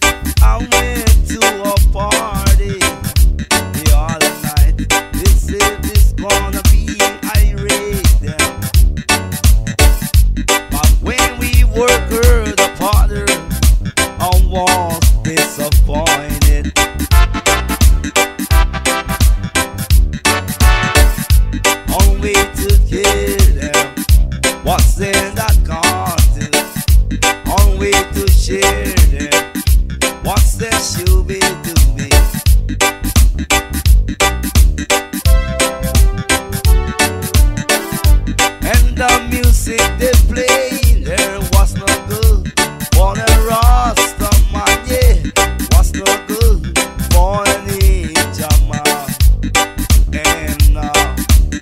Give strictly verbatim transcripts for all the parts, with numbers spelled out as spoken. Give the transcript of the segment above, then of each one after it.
I went to a party the other night. They said it's gonna be irate then. But when we work her the party, I was disappointed. On way to kill them, what's in that carton? On way to share them, what's that she'll be doing? And the music they played there was no good for the Rasta man, yeah, was no good for the ninja man. And now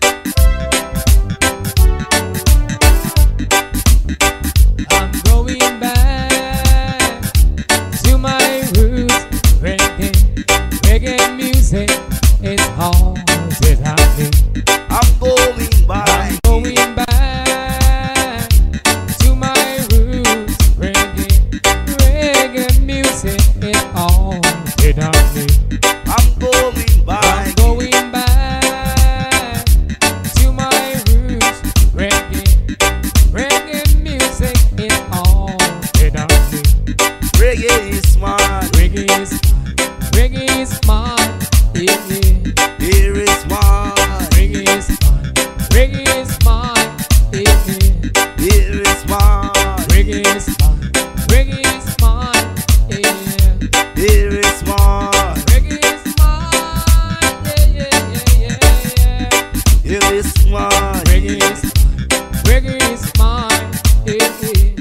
I'm going back to my roots. Reggae, reggae music is haunted at me. I'm going by. I'm going back to my roots. Reggae, reggae music is haunted at me. I'm going by. I'm going back to my roots. Reggae, reggae music is haunted at me. Reggae is mine. Reggae is mine. Reggae is mine. Yeah, yeah. Here is mine. Reggae is mine. Reggae is mine. Yeah, yeah. Here is mine. Reggae is mine. Reggae is mine. Yeah. Here is mine. Reggae is mine. Yeah, yeah, yeah, yeah, yeah. Here is mine. Reggae is mine. Reggae is mine. Yeah, yeah.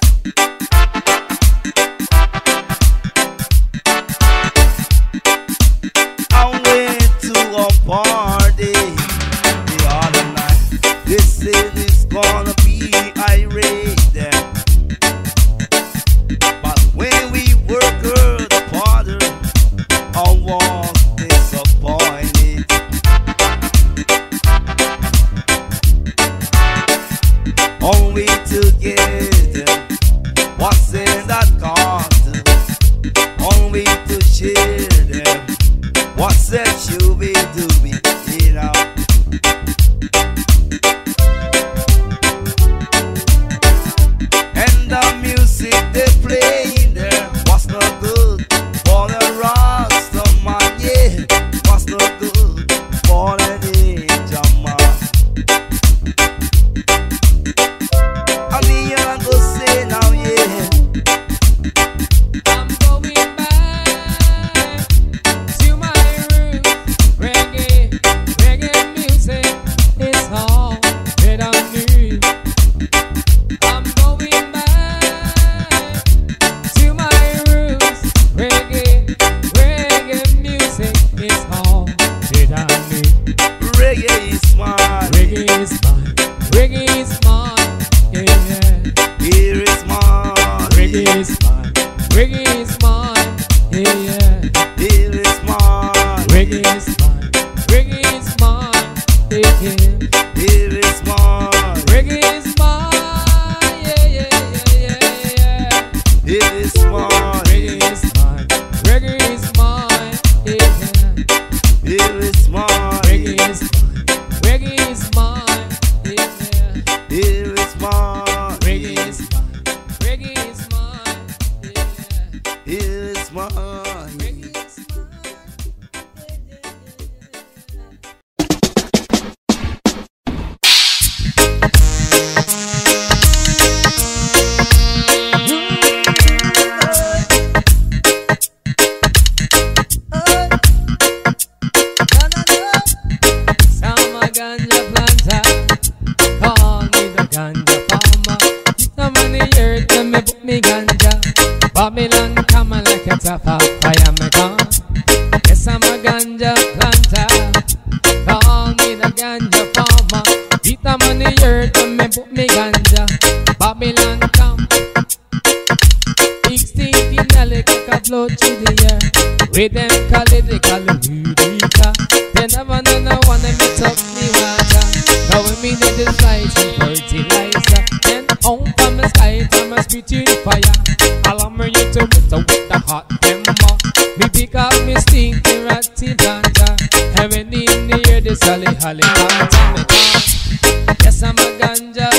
I went to a party the other night. They said it's gonna be irate then. But when we work her the party, I was disappointed. Only to get them, what's in that carton? Only to share them, what's that she'll be doing, you know? And the music they play there was no good for the Rasta man, yeah, was no good for the ninja man. I mean, you go say now, yeah. I'm going back to my roots. Reggae, reggae music is haunted on me. I'm going back to my roots. Reggae, reggae music is haunted on me. Reggae is mine. Reggae is mine. Reggae is mine. Yeah, yeah. Here is mine. Reggae is mine. Reggae is mine. Yeah, yeah. Here is mine. Reggae is mine. Reggae is mine. Yeah, yeah. Here is mine. Reggae is mine. Yeah, yeah, yeah, yeah, yeah. Here is mine. Reggae is mine. Reggae is mine. Yeah, yeah. Here is mine. Reggae is mine. Reggae is mine. Yeah, yeah. Here is mine. Reggae is mine. Reggae is mine. Yeah, yeah. Here is mine. Reggae is mine. Sama ganja planta, call me the ganja farmer. Some of the earth and me put me ganja. Babylon come like a top of fire me gone. Yes, I'm a ganja planter. Call me the ganja farmer. Get some of the earth and me put me ganja. Babylon come. Extinct in a liquor flow through the air. With them call it, they call it Eureka. They never know no one that me talk me water. Now when me need this light and fertilizer, then home from the sky, time a spit in fire. Allow me you to put out with the hot tea planter. And when in the year, this holly holly planter me come. Yes, I'm a ganja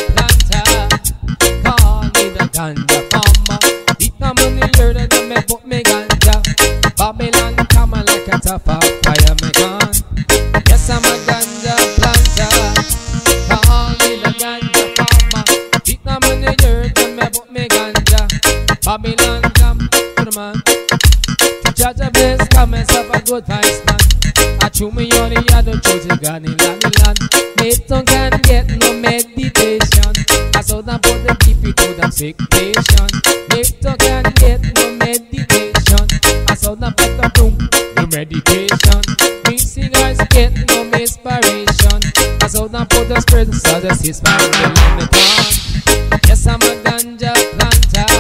planter. Call me the ganja farmer. Deep down in the year, that me put me ganja. Babylon come like a top of fire me gone. Yes, I'm a ganja planter. Call me the ganja farmer. Deep down in the year, that me put me ganja. Babylon come to the man. To judge a place, come and have a good vice man. I chew me on the other chosen God in land. Me tongue can get no meditation. I saw them put the keep it to them sick patient. Me tongue can get no meditation. I saw them put the boom, no meditation. Me singers get no inspiration. I saw them put the spirit so the six man will let me down. Yes, I'm a ganja planter.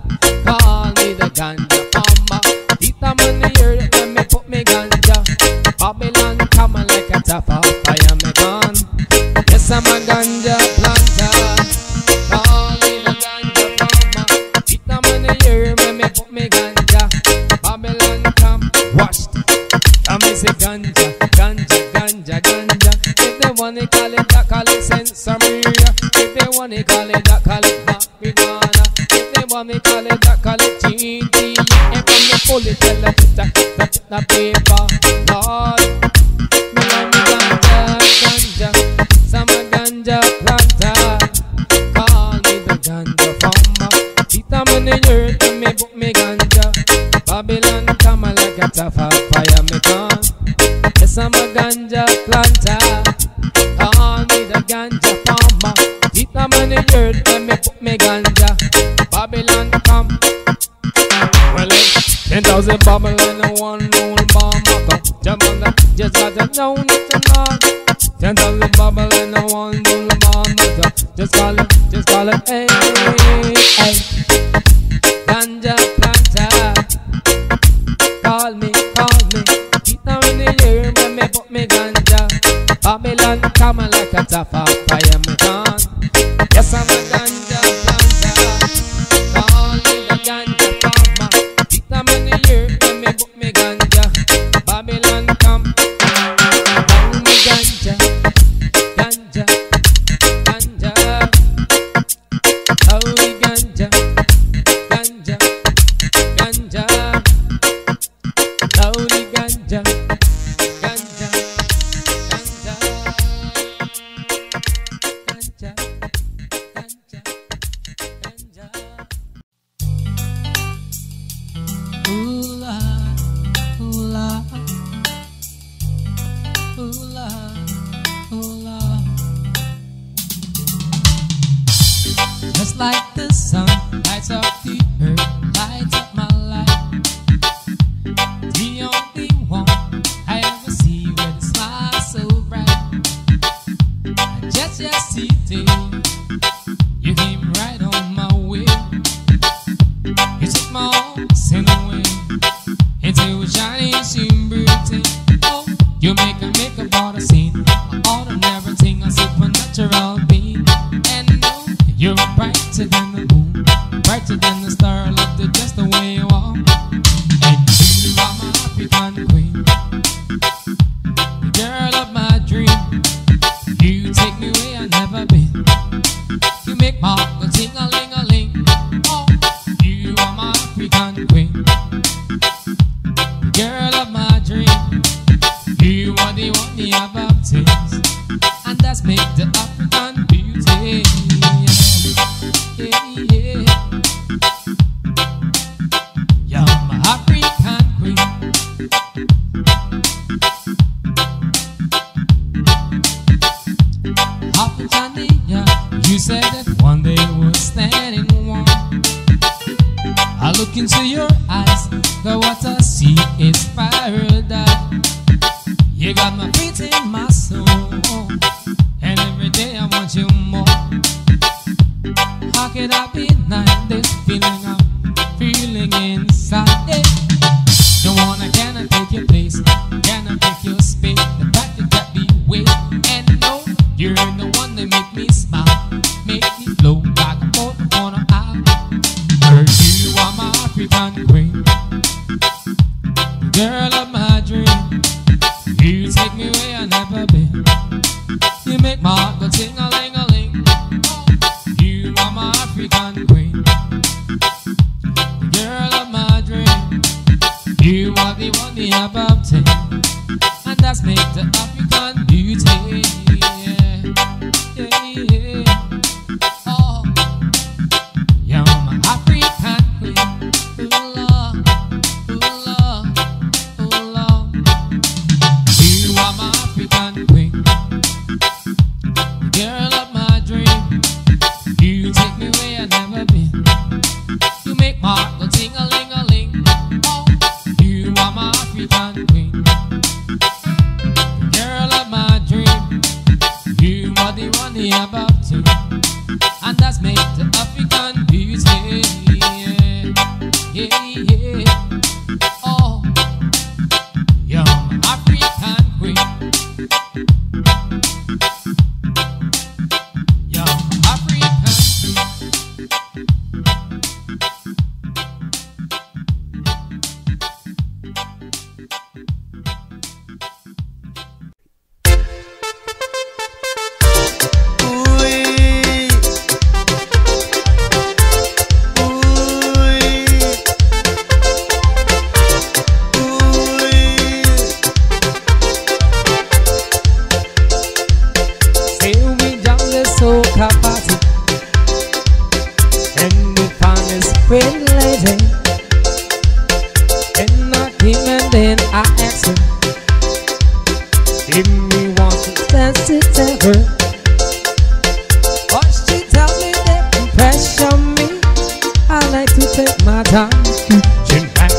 Call me the ganja farmer. Deep down in the earth when me put me ganja. Babylon coming like a top of fire me gone. Yes, I'm a ganja planter. Call me the ganja farmer. Deep down in the earth when me put me ganja. Babylon come washed. I me say ganja, ganja, ganja, ganja. If they wanna call it that, call it sensoria. If they wanna call it that, call it marijuana. If they wanna call it that, call it G T. And when you pull it, tell it that, that the paper, Lord. Me like me ganja, ganja. Some a ganja planter. Call me the ganja farmer. Deep down in the earth, and me put me ganja. Babylon come like a top of fire me gone. Yes, I'm a ganja planter. Call me the ganja farmer. Deep down in the earth, and me put me ganja. Babylon come. Well, ten thousand Babylon and one old bomber come. Jump on the, just got to know it or not. Ten thousand Babylon and one old bomber come. Just call it, just call it, hey, hey. Ganja planter. Call me, call me. Deep down in the year when me put me ganja. Babylon come like a top of fire me gone. Yes, I'm a ganja planter. Call me the ganja farmer. Deep down in the year when me put me ganja. Babylon come. Call me ganja, ganja, ganja. Call me ganja, ganja, ganja. Slowly ganja, ganja, ganja, ganja, ganja, ganja. Ooh la, ooh la, ooh la, ooh la. Just like the sun lights up the earth, lights up my life. The only one I ever see with a smile so bright. Just yesterday, you came right on my way. You took my own sin away into a shining celebrity. Oh, you make a make about a scene, ordinary thing, a supernatural being. And no, you're brighter than the moon, brighter than the star. Loved it just the way you are. African queen, the girl of my dream. You take me where I've never been. You make my heart go ting-a-ling-a-ling. Oh, you are my African queen, the girl of my dream. You are the one the other things, and that's make the African beauty. Yeah, yeah, yeah. You're my African queen. You said that one day we're standing warm. I look into your eyes, but what I see is paradise. You got my feet in my soul, and every day I want you more. How could I deny this feeling I'm feeling inside? Hey. The one I cannot take your place, cannot take your space. The fact you got me wait, and no, you're the one that make me smile, make me flow like a boat on an isle. Girl, you are my African queen, the girl of my dream. You take me where I never been. You make my heart go ting-a-ling-a-ling. You are my African queen, the girl of my dream. You are the one the above ten, and that's make the African beauty. Yeah, yeah, yeah. Oh, you're my African queen. Ooh, Lord, ooh, Lord, ooh, Lord. You are my African queen, the girl of my dream. You take me where I've never been. You make my heart go ting-a-ling-a-ling. Oh, you are my African queen, the girl of my dream. You are the one the above two, and that's make the African beauty. Yeah, yeah, yeah. Oh, you're my African queen. You're my African queen. Say we jam the soca party, and we find this pretty lady. And I came and then I asked her if we want to dance it ever. But she tell me that impression me. I like to take my time to chin back.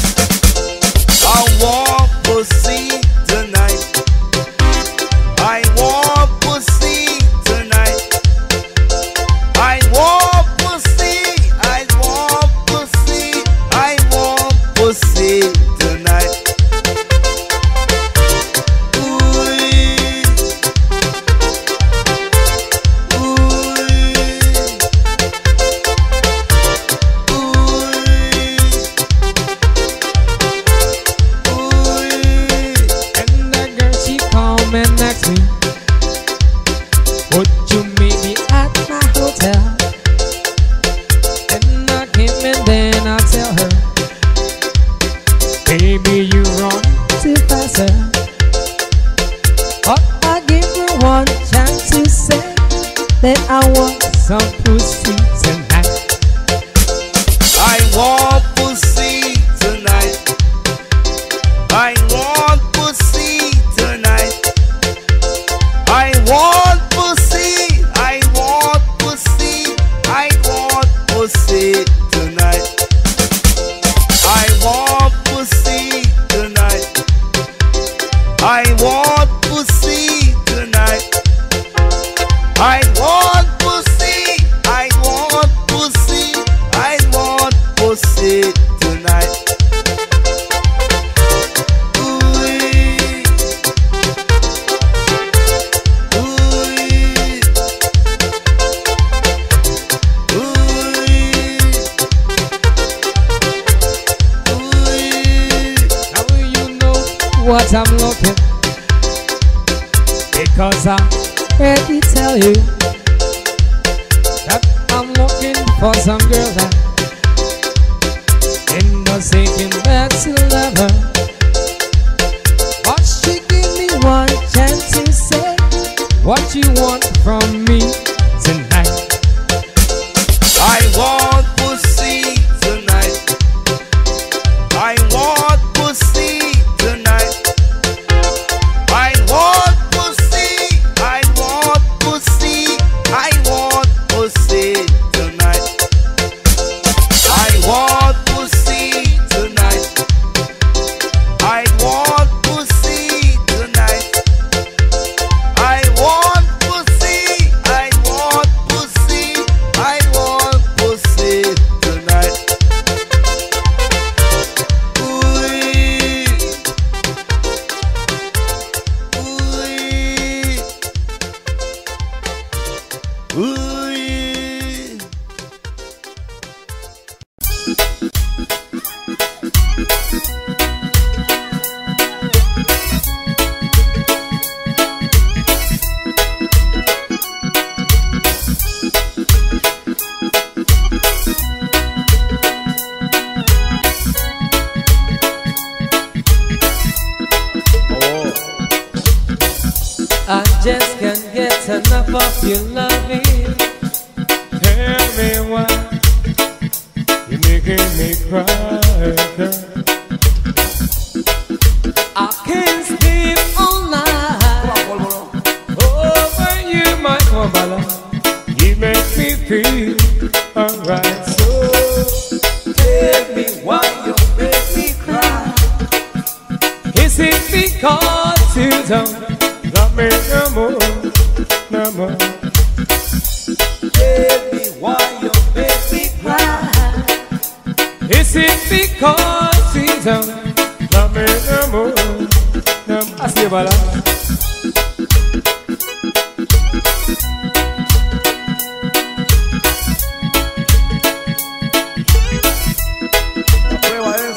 I want pussy tonight. I want pussy tonight. I want pussy. I want pussy. I want pussy tonight. Ooh, And that girl she come and ask me, would you meet me at my hotel? And I came and then I tell her, baby you run too fast, sir. But I give her one chance to say that I want some pussy tonight. I want pussy tonight. I want pussy tonight. I want pussy. I want pussy. I want pussy tonight. I want pussy tonight. I want pussy tonight. I want pussy. I want pussy. I want pussy tonight. Ooh, ooh, ooh. Now you know what I'm looking, because I already tell you that I'm looking for some girl that in the thinking that she love her. But she give me one chance to say what you want from me tonight. I want pussy tonight. I want pussy tonight. I want pussy. I want pussy. I want pussy tonight. I want pussy tonight. I want pussy tonight. I want pussy. I just can't get enough of your loving. Tell me why you're making me cry, girl. I can't sleep all night over you, my Kabbalah. You make me feel alright. So tell me why you make me cry. Is it because you don't Love me no more, no more. Tell me why you make me cry. Is it because you don't Love me no more, no more. Asli bala. La prueba es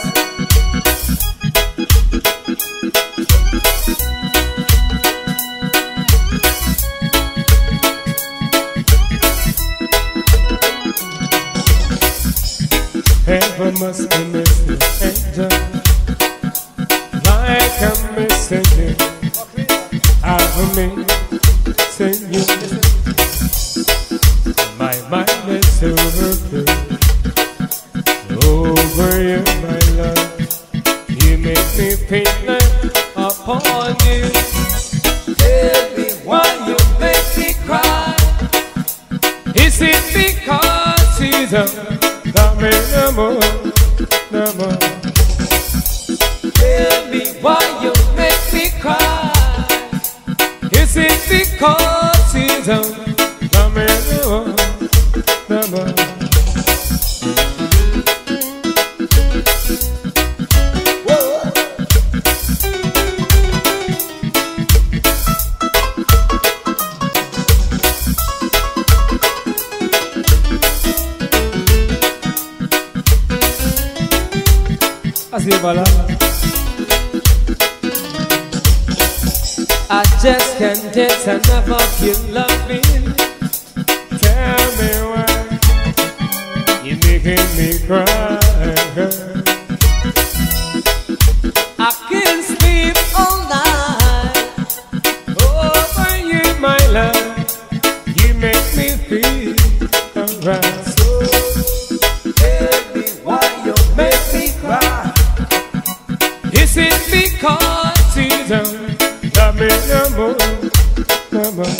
Heaven must be missing angel, like I'm missing you. I've missing you. My mind is so hurting over you, my love. You make me feel Upon you, tell me why you make me cry. is it because you don't love me no more, no more. tell me why you make me cry? Is it because you don't Love me no more, no more. Asli bala. I just can't get enough of your loving. Tell me why you're making me cry, girl. I can't sleep all night Over you, my love, you make me feel alright. So tell me why you make me cry. Is it because you don't Love me no more, no more.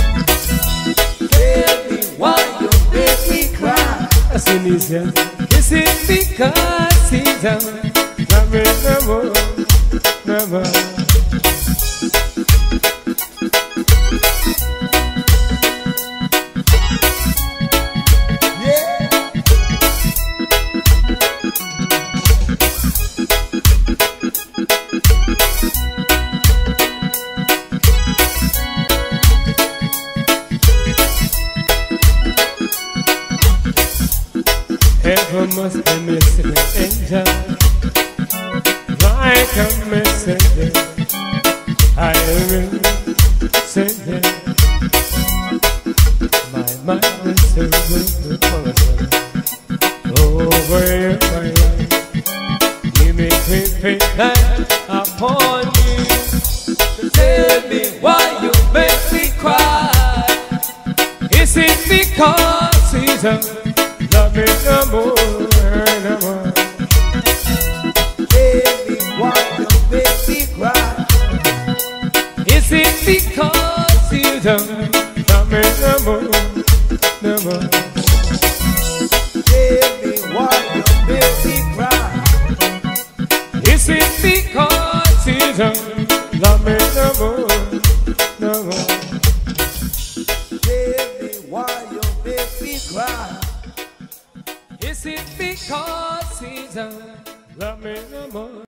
Tell me why you make me cry. As soon as you Is it because you don't love me no more, no more. Yeah. Heaven must be missing an angel, like I'm missing you. I will sing it. My mind is so good over you, my love. You make me feel that upon you? Tell me why you make me cry. Is it because you don't love me no more, no more. Tell me why you make me cry. Is it because you don't Love me no more, no more. Tell me why you make me cry. Is it because you don't Love me no more, no more. Tell me why you make me cry. Is it because you don't Love me no more.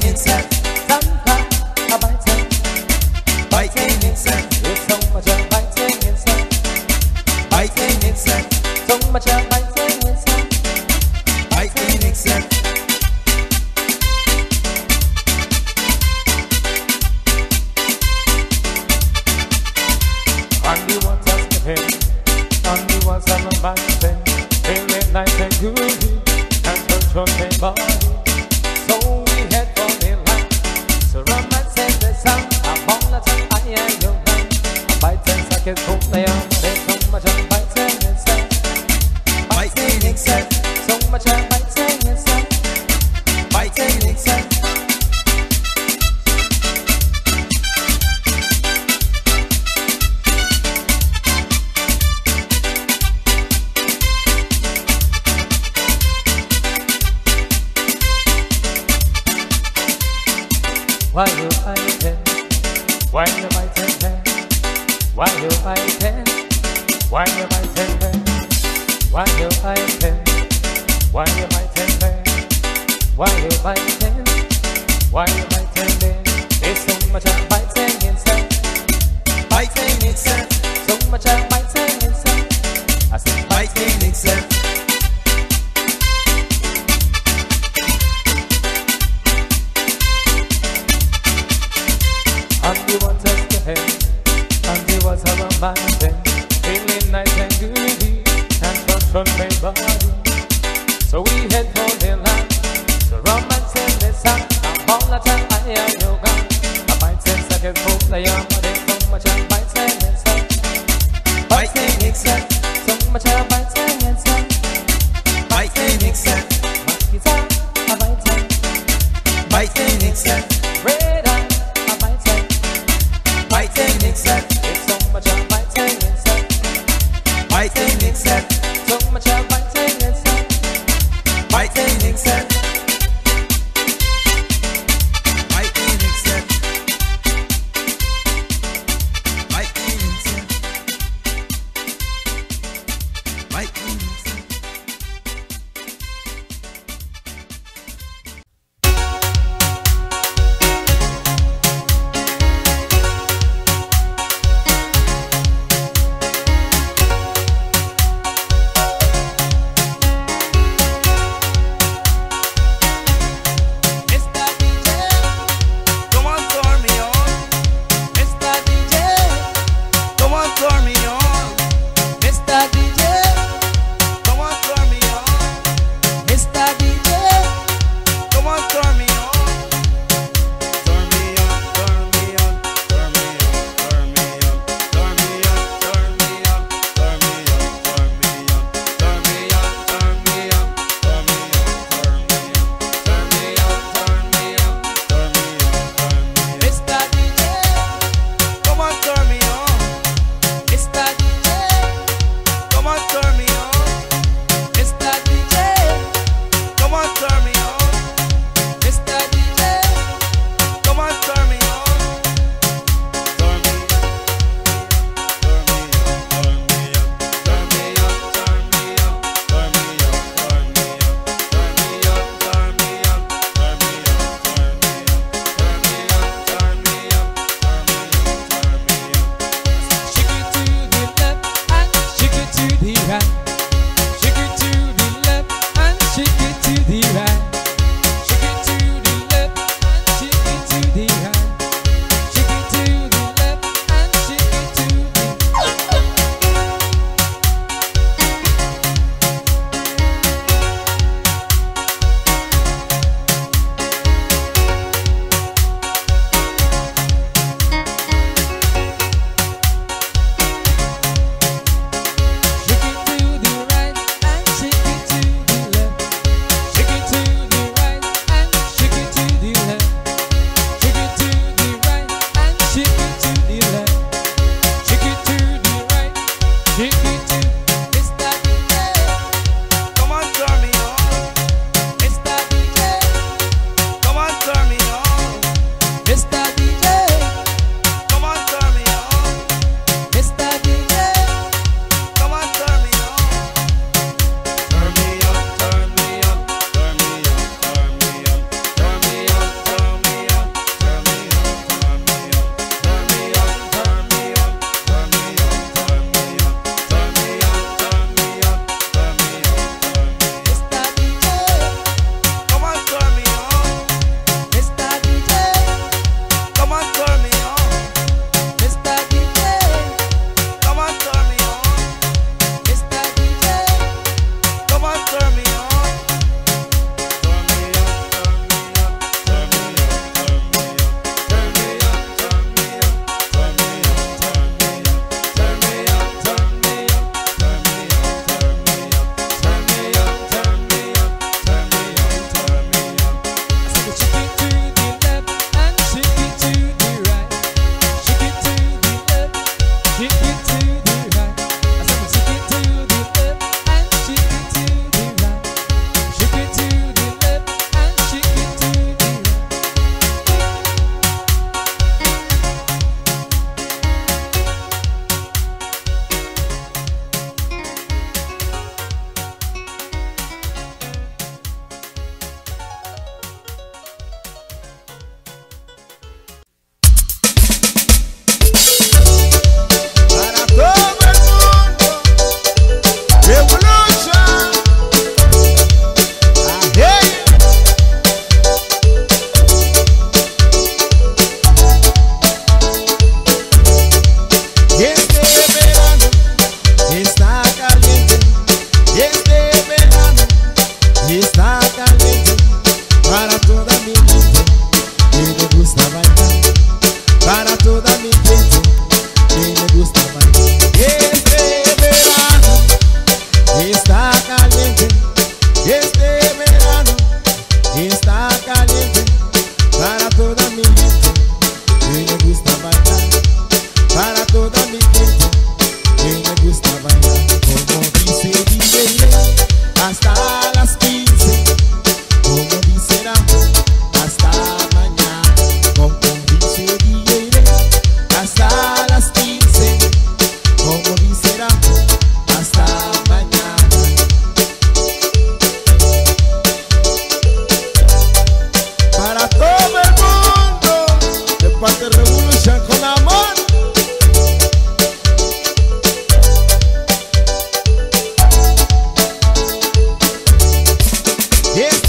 itself. Sampa, a biting, Biting itself. it's so much a biting itself. Biting itself. So much a biting itself. Biting itself. On the waters of heaven, on the waters of a mountain, feeling nice and good, and touch on my body. So we head for the land. So romance and the sun, I'm on the top, I am your man. A biting socket, hope they are, there's so much a biting itself. Biting itself. So much a biting itself. Biting itself. Why you fighting? Why you fighting? Why you fighting? Why you fighting? Why you fighting? Why you fighting? Why you fighting? Why you fighting? There's so much I'm fighting inside. Biting itself. So much a biting itself. I said Biting itself. on the waters to heaven, on the waters of a mountain, feeling nice and goody, and touch on my body. So we head for the land, so romance in the sun, I'm all the time.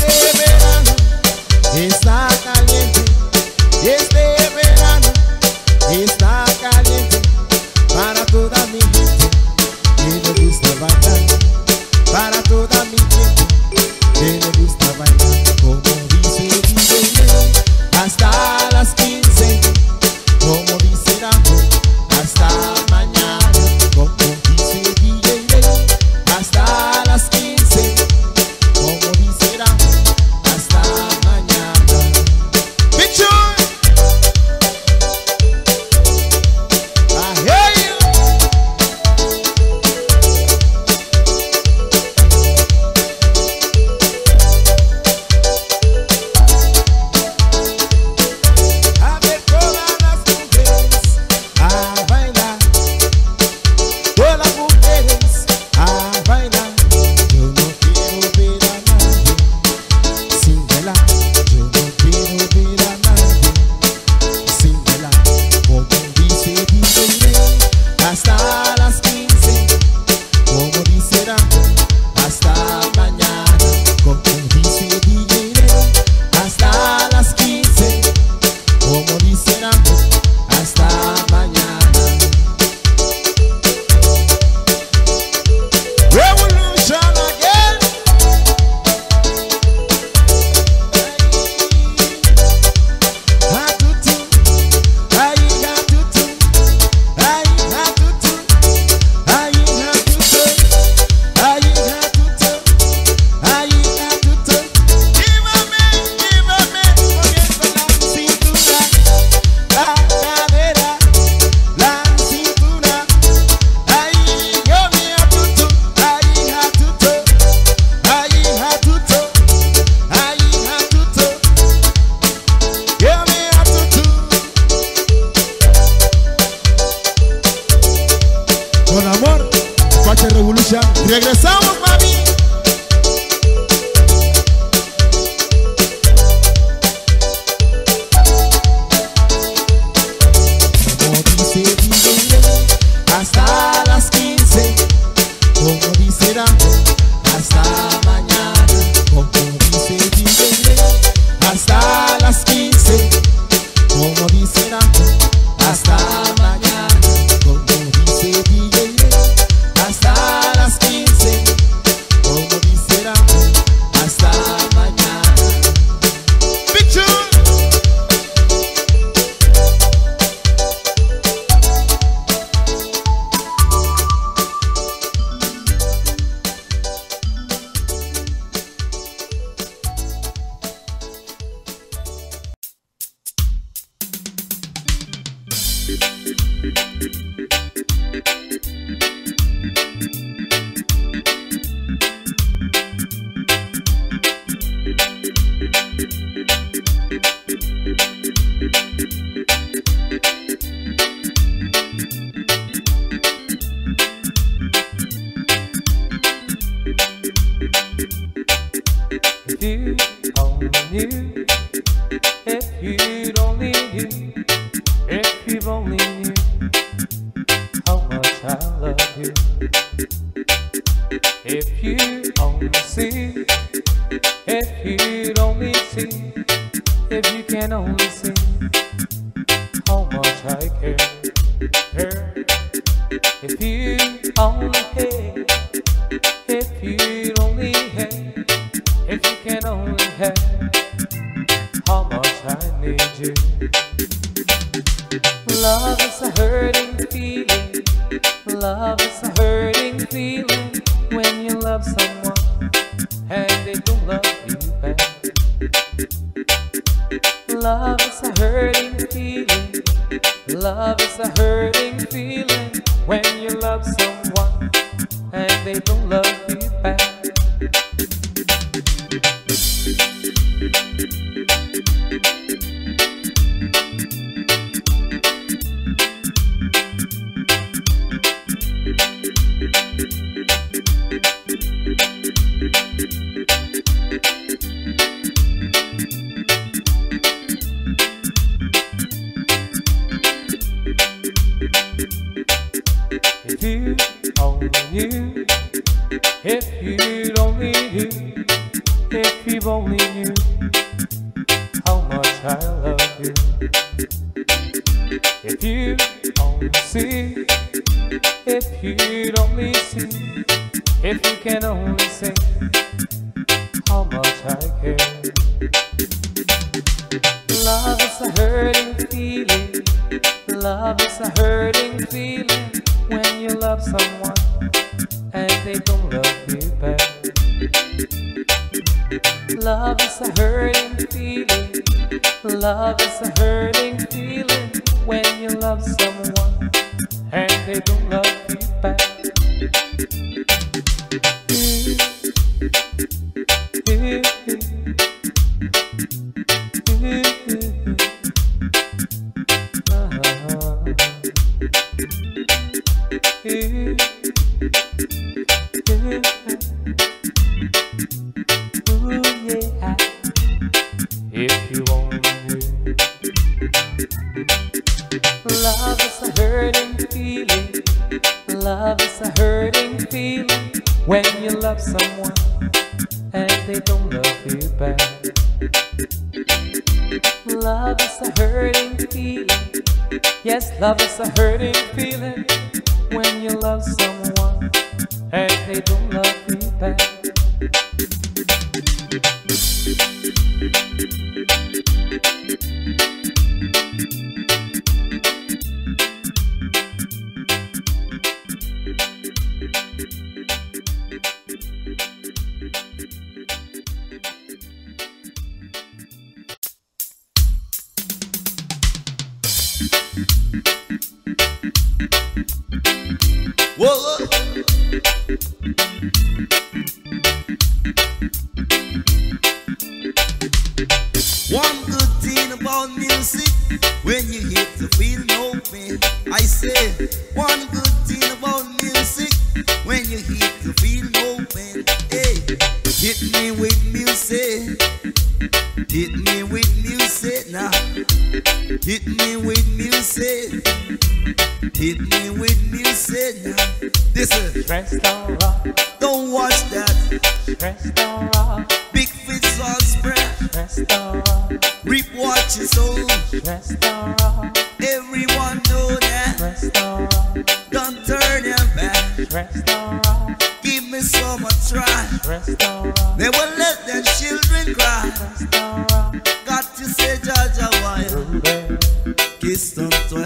verano está caliente, este verano está caliente para toda mi gente que le gusta bailar, para toda mi gente que le gusta bailar, como dice D J, hasta las quince, como dice Rambo, hasta mañana, como dice D J, hasta las quince, como dice Rambo, hasta mañana. Bicho, I hear you. A ver todas las mujeres a bailar, todas las mujeres a bailar. Yo no quiero ver a nadie sin bailar, yo no quiero ver a nadie sin bailar, como dice D J, hasta las quince, como dice Rambo, hasta mañana, como dice D J, hasta las quince, como dice Rambo, hasta mañana. Revolution again. Hatutu, ay hatutu, ay hatutu, ay hatutu, ay hatutu, ay hatutu. Llévame, llévame, moviendo la cintura, la cadera, la cintura. Ay, yo me hatutu, ay hatutu, ay hatutu, ay hatutu, yo me hatutu. Con amor, Pache Revolution. Regresamos, mami. Como dice D J, hasta las quince, como dice Rambo, hasta mañana, como dice D J, hasta las quince, como dice Rambo, hasta mañana, como dice D J, hasta las quince, como dice Rambo, hasta mañana. Picture. If you only knew, if you only knew, if you only knew how much I love you. If you only see, if you only see, if you can only see how much I care. If you only had, if you only had, if you can only have how much I need you. Love is a hurting feeling, love is a hurting feeling when you love someone and they don't love you back. Love is a hurting feeling, love is a hurting feeling when you love someone and they don't love you back. If you only knew, if you knew how much I love you. If you only see, if you'd only see, if you can only see how much I care. Love is a hurting feeling. Love is a hurting feeling when you love someone and they don't love you back. Love is a hurting feeling. Love is a hurting feeling when you love someone and they don't love you back. If you only knew. Love is a hurting feeling. Love is a hurting feeling when you love someone and they don't love you back. Love is a hurting feeling. Yes, love is a hurting feeling when you love someone and they don't love you back. Whoa. One good thing about music, when you hit the feeling open. I say, one good thing about music, when you hit the feeling open. Hey, hit me with music, hit me with music now. Hit me with music, hit me with music now. This is Restaurant, don't watch that. restaurant, Big fish on spread. restaurant, Reap what you sow. restaurant, Everyone know that. restaurant, Don't turn your back. restaurant, Give me some a try. restaurant, Never let them children cry. restaurant, Got to say Jaja why. Ruben, Kiss them twelve.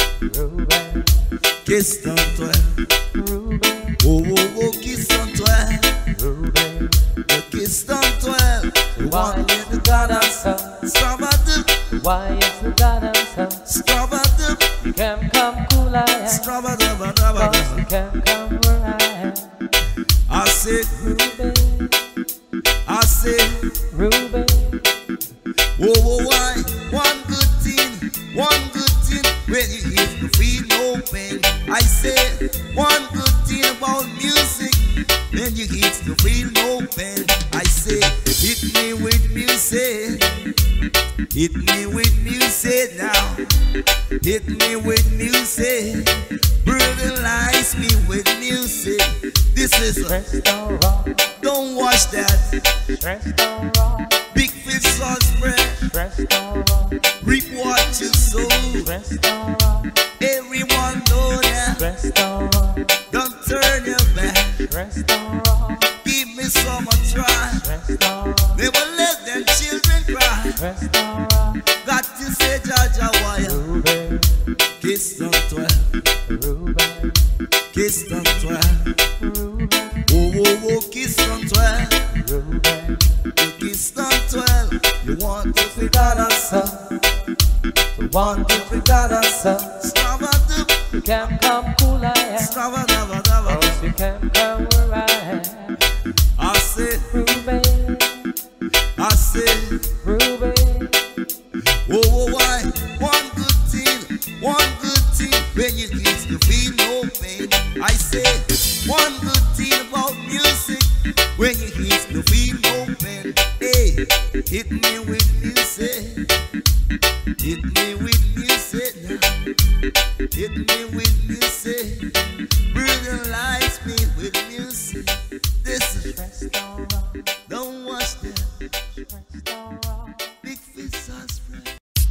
Ruben, Kiss them twelve. Ruben, Oh oh oh, kiss them twelve. Ruben. The kiss them twelve. The Why one is with the the God God answer? Strabadoo, Why is the God answer? strabadoo, You can come cool I am, strabadoo, cause you can come where I am. I say, Ruben, I say, Ruben, whoa, whoa, why? One good thing, one good thing when you hit the feet open. I say, one good thing about music when you hit the feet open. I say, hit me with music, hit me with music now. Hit me with music, brutalize me with music. This is a, restaurant, don't watch that. restaurant, Big fish on spread, restaurant, reap what you sow. restaurant, Everyone know that. restaurant, Don't turn your back. restaurant, Give me some a try. restaurant, Never let them children cry. restaurant, Got to say Jaja wire. Ruben, Kiss them twelve. Ruben, Kiss them twelve. Ruben, Oh oh oh, kiss them twelve. Ruben. You kiss them twelve. You want to figure answer. The one that we got answer. Strabadoo, You can come cool I am, strabadabadaba. cause you can come where I am. I say, Ruben, I say. Ruben, Oh, oh, why? One good thing, one good thing when you hit the feel no pain. I say, one good thing about music when you hit the feel no pain. Hey, hit me with music, hit me with music now. Hit me with music, brutalize me with music. This is restaurant, don't watch that. Rastara. Big fish are spread.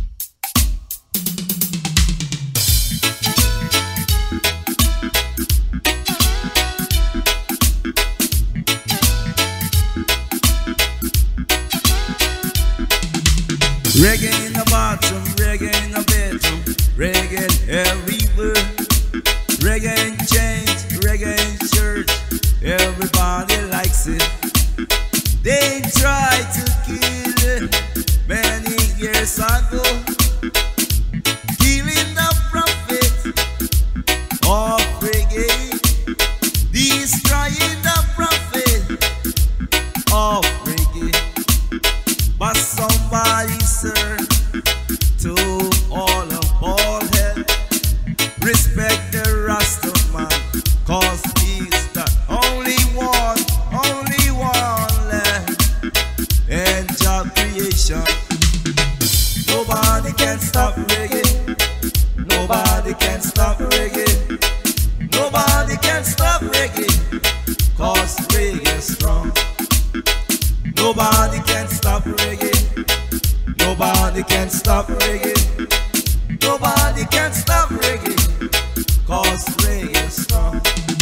Reggae in the bathroom, reggae in the bedroom, reggae everywhere. Reggae in chains, reggae in church, everybody likes it. They tried to kill it many years ago, killing the prophet of reggae, destroying the prophet of reggae. But somebody, sir, to all of bald head, respect the Rasta man, cause he's the only one, only one left in Jah creation. Nobody can stop reggae, nobody can stop reggae, nobody can stop reggae, cause reggae is strong. Nobody can stop reggae, nobody can stop reggae, nobody can stop reggae, cause reggae is strong.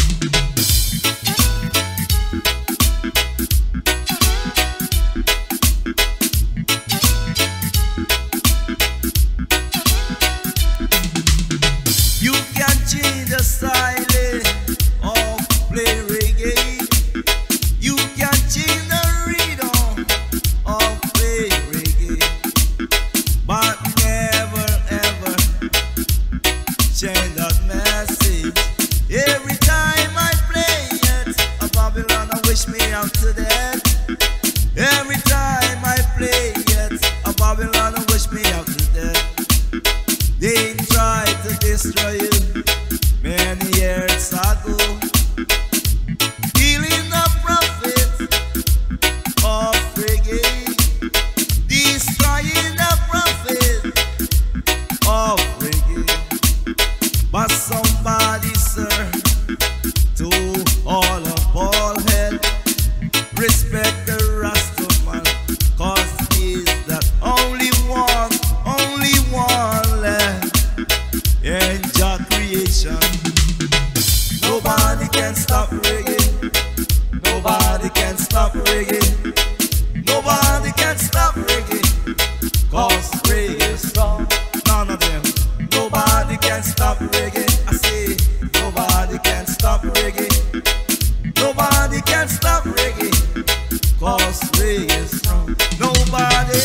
You can change the style of play reggae, you can change the rhythm of play reggae, but never ever change that message. Every time I play it, a Babylon I wish me out to death. Every time I play it, a Babylon I wish me out to death. They tried to destroy you many years ago, killing the prophet of reggae, destroying the prophet of reggae. But somebody, sir, to all of bald head, respect the Rasta man, cause he's the only one, only one left in Jah creation. Nobody can stop reggae, nobody can stop reggae, nobody can stop reggae, cause reggae is strong. None of them. Nobody can stop reggae. I say nobody can stop reggae, nobody can stop reggae, cause reggae is strong. Nobody,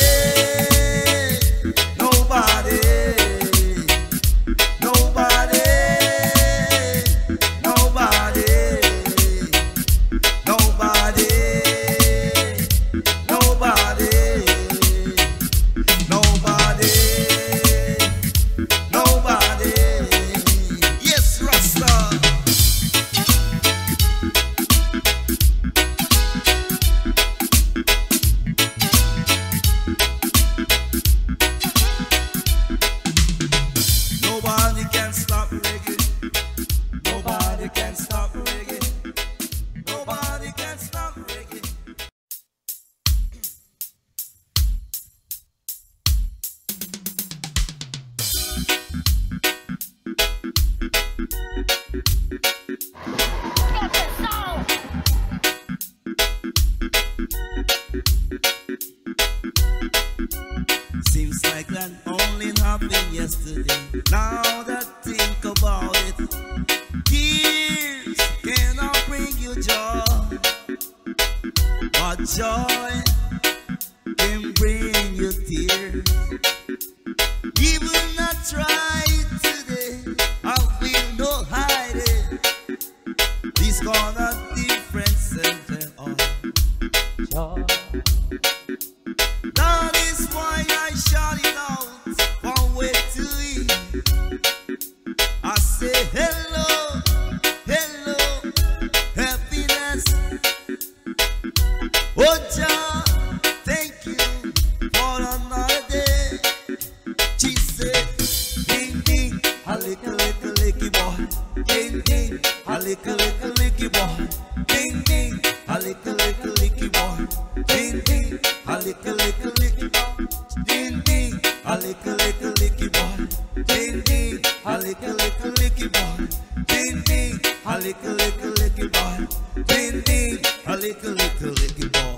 nobody, nobody, nobody, nobody, nobody, nobody, nobody. Yes, Rasta. Nobody can stop reggae, nobody can stop reggae, nobody can stop reggae. Seems like that only happened yesterday. Now that think about it, tears cannot bring you joy, but joy can bring you tears. Even I try today, I will not hide it. This gonna different center of Joy. that is why I shout it out one way to eat. I say hello, hello, happiness. Oh Jah, thank you for another day. licky boy. Ding ding, a little little licky boy. Ding ding, a little little licky boy. Ding ding, a little little licky boy. Ding ding, a little little licky boy.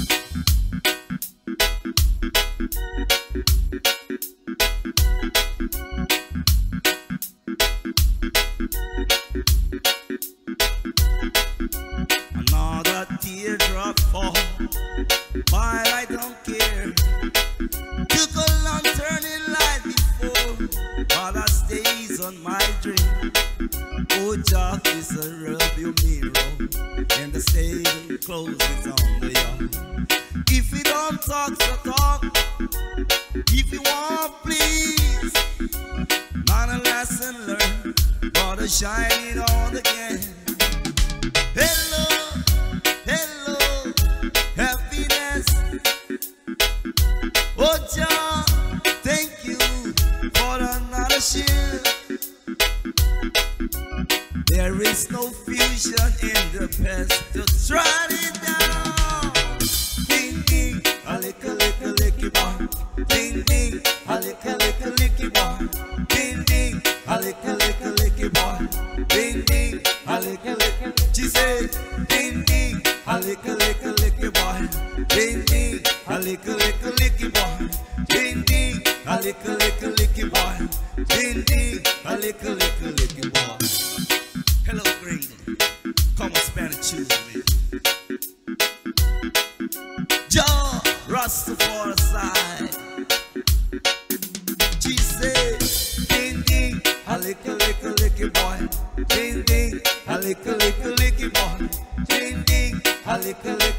Another teardrop fall, but I don't care. Took a long turning light before, but I stays on my dream. Oh, Jah is a review mirror, and the stable closes on the yard. If you don't talk, so talk. If you want, please. Not a lesson learned, but a shining on again. Hello, hello, happiness. Oh, Jah, thank you for another shield. There is no fusion in the past to try it down. Ding ding, a little little licky boy. Ding ding, a little little licky boy. Ding ding, a little little licky boy. Ding ding, a little little. She said, ding ding, a little little licky boy. Ding ding, a little little licky boy. Ding ding, a little little licky boy. Ding ding, a little little licky boy. Hello, Green. Come on, Spanish choose me. Jah Rastafari side. She said, ding ding, a little little licky boy. Ding ding, a little little licky boy. Ding ding, a little little.